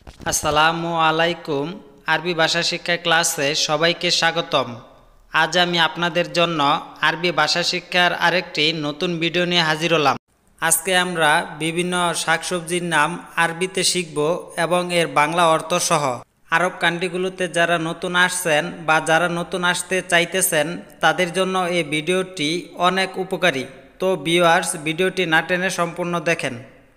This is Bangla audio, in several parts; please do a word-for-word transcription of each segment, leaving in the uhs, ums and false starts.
আসসালামু আলাইকুম। আরবি ভাষা শিক্ষা ক্লাসে সবাইকে স্বাগতম। আজ আমি আপনাদের জন্য আরবি ভাষা শিক্ষার আরেকটি নতুন ভিডিও নিয়ে হাজির হলাম। আজকে আমরা বিভিন্ন শাকসবজির নাম আরবিতে শিখব এবং এর বাংলা অর্থ সহ। আরব কান্ট্রিগুলোতে যারা নতুন আসছেন বা যারা নতুন আসতে চাইতেছেন তাদের জন্য এই ভিডিওটি অনেক উপকারী। তো ভিউয়ার্স, ভিডিওটি না টেনে সম্পূর্ণ দেখেন।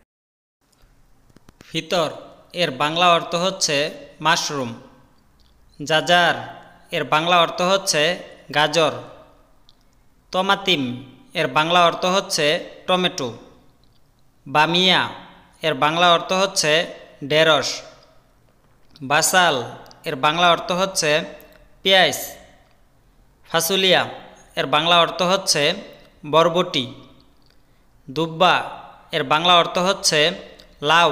ফিতর এর বাংলা অর্থ হচ্ছে মাশরুম। জাজার এর বাংলা অর্থ হচ্ছে গাজর। তমাতিম এর বাংলা অর্থ হচ্ছে টমেটো। বামিয়া এর বাংলা অর্থ হচ্ছে ঢেঁড়স। বাসাল এর বাংলা অর্থ হচ্ছে পেঁয়াজ। ফাসুলিয়া এর বাংলা অর্থ হচ্ছে বরবটি। দুব্বা এর বাংলা অর্থ হচ্ছে লাউ।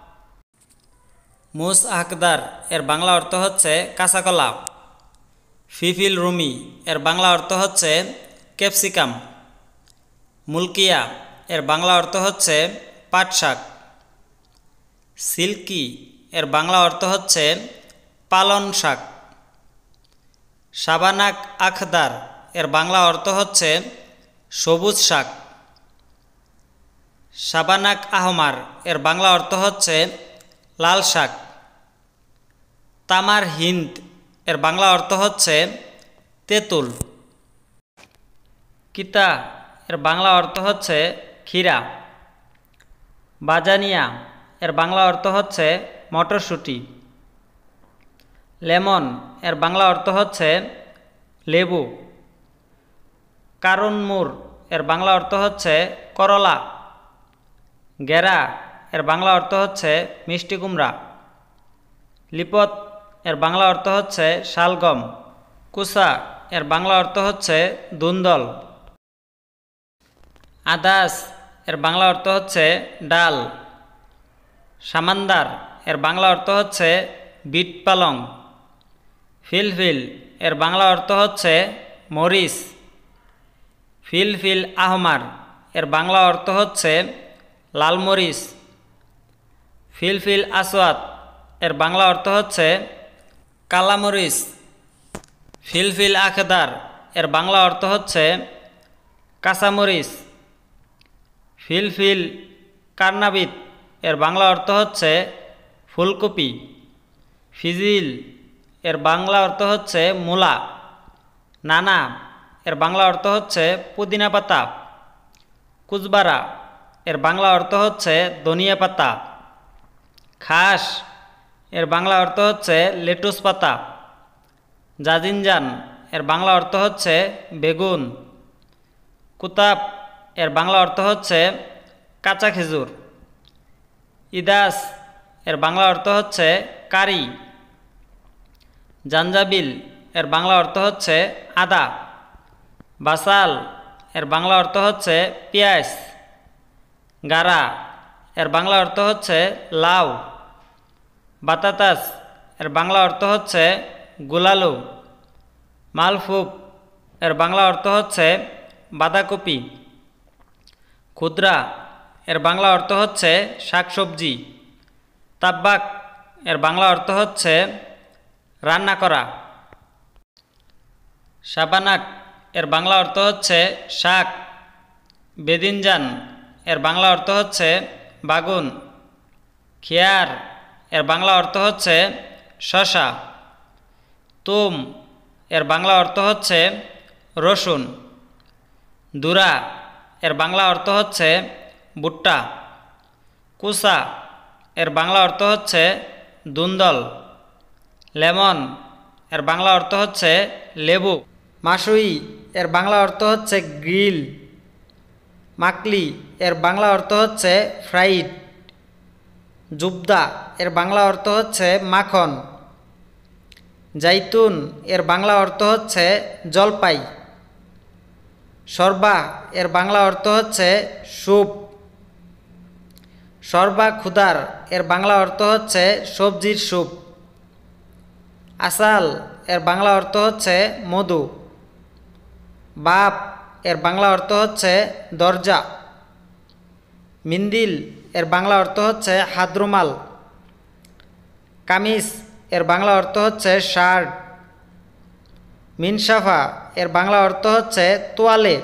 মুস আকদার এর বাংলা অর্থ হচ্ছে কাঁচাকলা। ফিফিল রুমি এর বাংলা অর্থ হচ্ছে ক্যাপসিকাম। মুলকিয়া এর বাংলা অর্থ হচ্ছে পাট শাক। সিল্কি এর বাংলা অর্থ হচ্ছে পালন শাক। সাবানাক আখদার এর বাংলা অর্থ হচ্ছে সবুজ শাক। সাবানাক আহমার এর বাংলা অর্থ হচ্ছে লাল শাক। তামার হিন্দ এর বাংলা অর্থ হচ্ছে তেঁতুল। কিতা এর বাংলা অর্থ হচ্ছে ক্ষীরা। বাজানিয়া এর বাংলা অর্থ হচ্ছে মটরশুঁটি। লেমন এর বাংলা অর্থ হচ্ছে লেবু। কারুনমুর এর বাংলা অর্থ হচ্ছে করলা। গেরা এর বাংলা অর্থ হচ্ছে মিষ্টি কুমড়া। লিপত এর বাংলা অর্থ হচ্ছে শালগম। কুসা এর বাংলা অর্থ হচ্ছে দুন্দল। আদাস এর বাংলা অর্থ হচ্ছে ডাল। সামান্দার এর বাংলা অর্থ হচ্ছে বিট পালং। ফিলফিল এর বাংলা অর্থ হচ্ছে মরিচ। ফিলফিল আহমার এর বাংলা অর্থ হচ্ছে লাল মরিচ। ফিলফিল আসওয়াদ এর বাংলা অর্থ হচ্ছে কালামরিচ। ফিলফিল আখদার এর বাংলা অর্থ হচ্ছে কাঁচামরিচ। ফিলফিল কার্নাবিত এর বাংলা অর্থ হচ্ছে ফুলকপি। ফিজিল এর বাংলা অর্থ হচ্ছে মূলা। নানা এর বাংলা অর্থ হচ্ছে পুদিনা পাতা। কুজবারা এর বাংলা অর্থ হচ্ছে ধনিয়া পাতা। খাস এর বাংলা অর্থ হচ্ছে লেটুস পাতা। জাজিনজান এর বাংলা অর্থ হচ্ছে বেগুন। কুতাব এর বাংলা অর্থ হচ্ছে কাঁচা খেজুর। ইদাস এর বাংলা অর্থ হচ্ছে কারি। জাঞ্জাবিল এর বাংলা অর্থ হচ্ছে আদা। বাসাল এর বাংলা অর্থ হচ্ছে পেঁয়াজ। গারা এর বাংলা অর্থ হচ্ছে লাউ। বাতাতাস এর বাংলা অর্থ হচ্ছে গুলালু। মালফুপ এর বাংলা অর্থ হচ্ছে বাঁধাকপি। ক্ষুদ্রা এর বাংলা অর্থ হচ্ছে শাকসবজি। তাব্বাক এর বাংলা অর্থ হচ্ছে রান্না করা। সাবানাক এর বাংলা অর্থ হচ্ছে শাক। বেদিনজান এর বাংলা অর্থ হচ্ছে বাগুন। খেয়ার এর বাংলা অর্থ হচ্ছে শসা। তুম এর বাংলা অর্থ হচ্ছে রসুন। দুরা এর বাংলা অর্থ হচ্ছে ভুট্টা। কুসা এর বাংলা অর্থ হচ্ছে দুন্দল। লেমন এর বাংলা অর্থ হচ্ছে লেবু। মাসুই এর বাংলা অর্থ হচ্ছে গ্রিল। মাকলি এর বাংলা অর্থ হচ্ছে ফ্রাইড। জুবদা এর বাংলা অর্থ হচ্ছে মাখন। জাইতুন এর বাংলা অর্থ হচ্ছে জলপাই। সরবা এর বাংলা অর্থ হচ্ছে স্যুপ। সরবা খুদার এর বাংলা অর্থ হচ্ছে সবজির স্যুপ। আসাল এর বাংলা অর্থ হচ্ছে মধু। বাপ এর বাংলা অর্থ হচ্ছে দরজা। মিন্দিল এর বাংলা অর্থ হচ্ছে হাতরুমাল। কামিজ এর বাংলা অর্থ হচ্ছে শার্ট। মিনসাফা এর বাংলা অর্থ হচ্ছে তোয়ালে।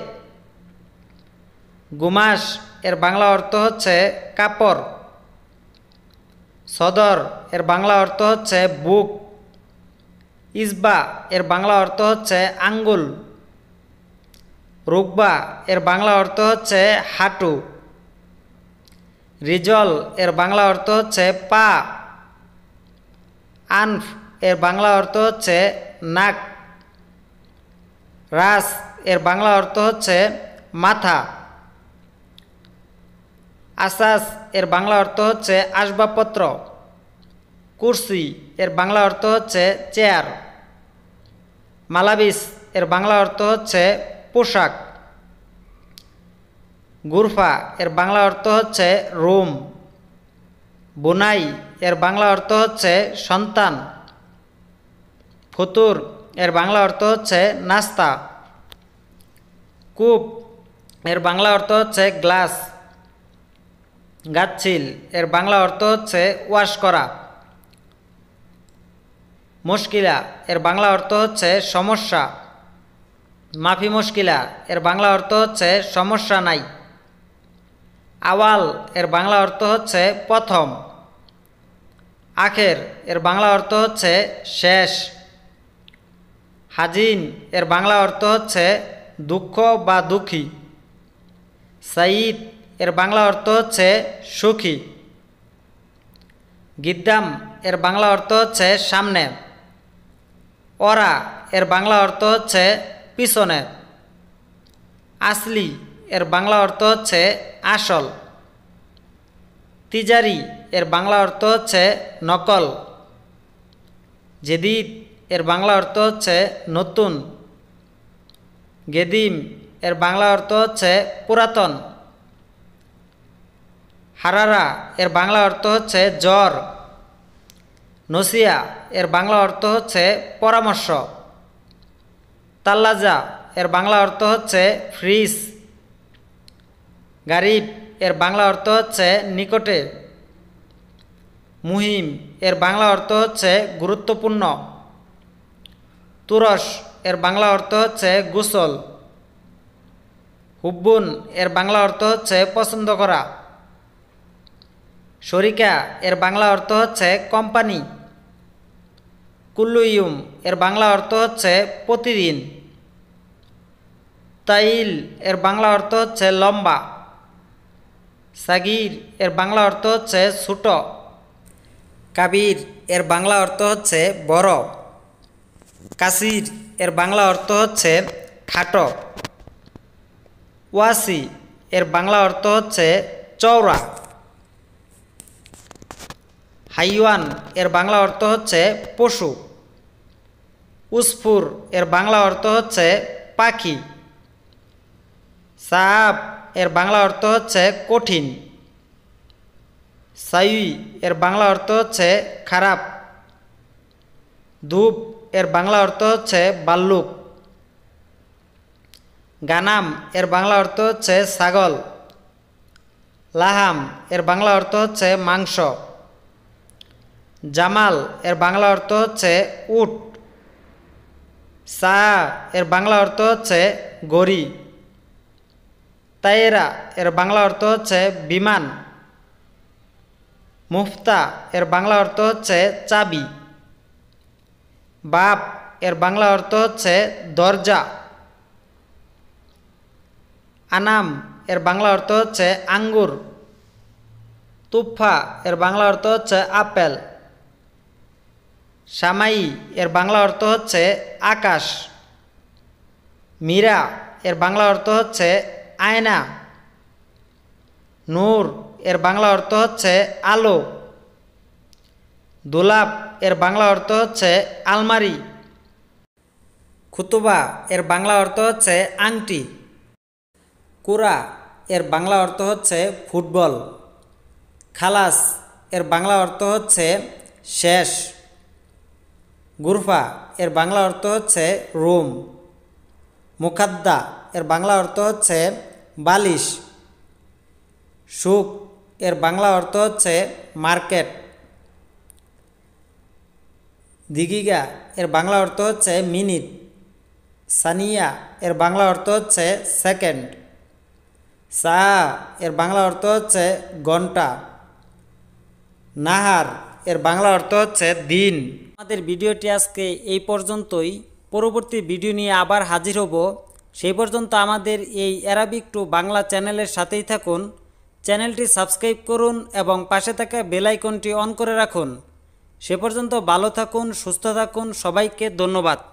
গুমাস এর বাংলা অর্থ হচ্ছে কাপড়। সদর এর বাংলা অর্থ হচ্ছে বুক। ইসবা এর বাংলা অর্থ হচ্ছে আঙ্গুল। রুকবা এর বাংলা অর্থ হচ্ছে হাঁটু। রিজল এর বাংলা অর্থ হচ্ছে পা। আনফ এর বাংলা অর্থ হচ্ছে নাক। রাস এর বাংলা অর্থ হচ্ছে মাথা। আসাস এর বাংলা অর্থ হচ্ছে আসবাবপত্র। কুরসি এর বাংলা অর্থ হচ্ছে চেয়ার। মালাবিস এর বাংলা অর্থ হচ্ছে পোশাক। গুরফা এর বাংলা অর্থ হচ্ছে রুম। বুনাই এর বাংলা অর্থ হচ্ছে সন্তান। ফতুর এর বাংলা অর্থ হচ্ছে নাস্তা। কূপ এর বাংলা অর্থ হচ্ছে গ্লাস। গাচ্ছিল এর বাংলা অর্থ হচ্ছে ওয়াশ করা। মুশকিলা এর বাংলা অর্থ হচ্ছে সমস্যা। মাফি মুশকিলা এর বাংলা অর্থ হচ্ছে সমস্যা নাই। আওয়াল এর বাংলা অর্থ হচ্ছে প্রথম। আখের এর বাংলা অর্থ হচ্ছে শেষ। হাজিন এর বাংলা অর্থ হচ্ছে দুঃখ বা দুঃখী। সাইদ এর বাংলা অর্থ হচ্ছে সুখী। গিদ্দাম এর বাংলা অর্থ হচ্ছে সামনে। ওরা এর বাংলা অর্থ হচ্ছে পিছনে। আসলি এর বাংলা অর্থ হচ্ছে আসল। তিজারি এর বাংলা অর্থ হচ্ছে নকল। জেদিদ এর বাংলা অর্থ হচ্ছে নতুন। গেদিম এর বাংলা অর্থ হচ্ছে পুরাতন। হারারা এর বাংলা অর্থ হচ্ছে জ্বর। নসিয়া এর বাংলা অর্থ হচ্ছে পরামর্শ। তাল্লাজা এর বাংলা অর্থ হচ্ছে ফ্রিজ। গারিব এর বাংলা অর্থ হচ্ছে নিকটে। মুহিম এর বাংলা অর্থ হচ্ছে গুরুত্বপূর্ণ। তুরস এর বাংলা অর্থ হচ্ছে গোসল। হুব্বুন এর বাংলা অর্থ হচ্ছে পছন্দ করা। শরিকা এর বাংলা অর্থ হচ্ছে কোম্পানি। কুল্লুইয়ুম এর বাংলা অর্থ হচ্ছে প্রতিদিন। তাইল এর বাংলা অর্থ হচ্ছে লম্বা। সাগির এর বাংলা অর্থ হচ্ছে ছোট। কাবির এর বাংলা অর্থ হচ্ছে বড়। কাসির এর বাংলা অর্থ হচ্ছে খাটো। ওয়াসি এর বাংলা অর্থ হচ্ছে চওড়া। হাইওয়ান এর বাংলা অর্থ হচ্ছে পশু। উসফুর এর বাংলা অর্থ হচ্ছে পাখি। সাপ এর বাংলা অর্থ হচ্ছে কঠিন। সাই এর বাংলা অর্থ হচ্ছে খারাপ। ধূপ এর বাংলা অর্থ হচ্ছে ভাল্লুক। গানাম এর বাংলা অর্থ হচ্ছে ছাগল। লাহাম এর বাংলা অর্থ হচ্ছে মাংস। জামাল এর বাংলা অর্থ হচ্ছে উট। সা এর বাংলা অর্থ হচ্ছে গড়ি। তায়েরা এর বাংলা অর্থ হচ্ছে বিমান। মুফতা এর বাংলা অর্থ হচ্ছে চাবি। বাপ এর বাংলা অর্থ হচ্ছে দরজা। আনাম এর বাংলা অর্থ হচ্ছে আঙ্গুর। তুফা এর বাংলা অর্থ হচ্ছে আপেল। সামাই এর বাংলা অর্থ হচ্ছে আকাশ। মীরা এর বাংলা অর্থ হচ্ছে আয়না। নূর এর বাংলা অর্থ হচ্ছে আলো। দোলাপ এর বাংলা অর্থ হচ্ছে আলমারি। খুতুবা এর বাংলা অর্থ হচ্ছে আংটি। কুরা এর বাংলা অর্থ হচ্ছে ফুটবল। খালাস এর বাংলা অর্থ হচ্ছে শেষ। গুরফা এর বাংলা অর্থ হচ্ছে রুম। মুখাদ্দা এর বাংলা অর্থ হচ্ছে বালিশ। সুক এর বাংলা অর্থ হচ্ছে মার্কেট। দিগিগা এর বাংলা অর্থ হচ্ছে মিনিট। সানিয়া এর বাংলা অর্থ হচ্ছে সেকেন্ড। সা এর বাংলা অর্থ হচ্ছে ঘন্টা। নাহার এর বাংলা অর্থ হচ্ছে দিন। আমাদের ভিডিওটি আজকে এই পর্যন্তই। পরবর্তী ভিডিও নিয়ে আবার হাজির হব। সেই পর্যন্ত আমাদের এই অ্যারাবিক টু বাংলা চ্যানেলের সাথেই থাকুন। চ্যানেলটি সাবস্ক্রাইব করুন এবং পাশে থাকা বেল আইকনটি অন করে রাখুন। সে পর্যন্ত ভালো থাকুন, সুস্থ থাকুন। সবাইকে ধন্যবাদ।